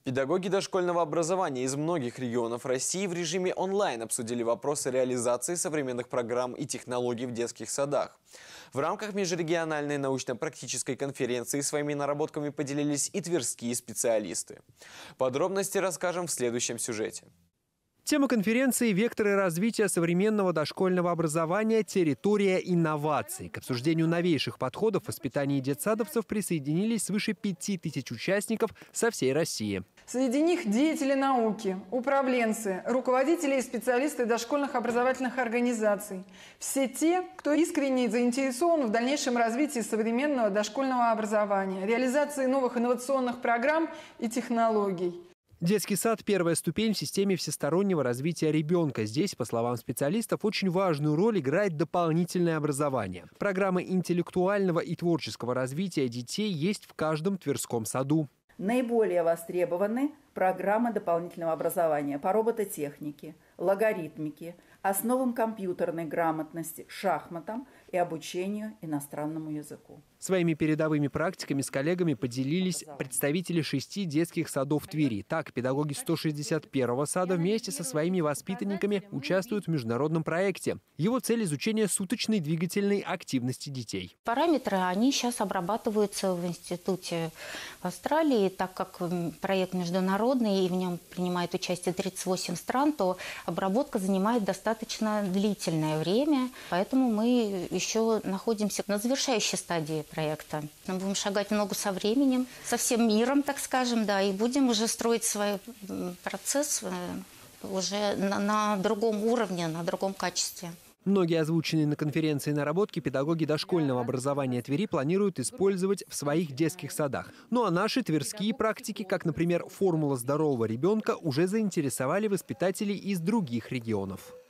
Педагоги дошкольного образования из многих регионов России в режиме онлайн обсудили вопросы реализации современных программ и технологий в детских садах. В рамках межрегиональной научно-практической конференции своими наработками поделились и тверские специалисты. Подробности расскажем в следующем сюжете. Тема конференции «Векторы развития современного дошкольного образования. Территория инноваций». К обсуждению новейших подходов в воспитании детсадовцев присоединились свыше 5000 участников со всей России. Среди них деятели науки, управленцы, руководители и специалисты дошкольных образовательных организаций. Все те, кто искренне заинтересован в дальнейшем развитии современного дошкольного образования, реализации новых инновационных программ и технологий. Детский сад – первая ступень в системе всестороннего развития ребенка. Здесь, по словам специалистов, очень важную роль играет дополнительное образование. Программы интеллектуального и творческого развития детей есть в каждом Тверском саду. Наиболее востребованы программы дополнительного образования по робототехнике, логарифмике, основам компьютерной грамотности, шахматам и обучению иностранному языку. Своими передовыми практиками с коллегами поделились представители 6 детских садов Твери. Так, педагоги 161-го сада вместе со своими воспитанниками участвуют в международном проекте. Его цель – изучение суточной двигательной активности детей. Параметры, они сейчас обрабатываются в институте в Австралии. Так как проект международный и в нем принимает участие 38 стран, то обработка занимает достаточно длительное время. Поэтому мы еще находимся на завершающей стадии проекта. Мы будем шагать в ногу со временем, со всем миром, так скажем, да, и будем уже строить свой процесс уже на другом уровне, на другом качестве. Многие озвученные на конференции наработки педагоги дошкольного образования Твери планируют использовать в своих детских садах. Ну а наши тверские практики, как, например, формула здорового ребенка, уже заинтересовали воспитателей из других регионов.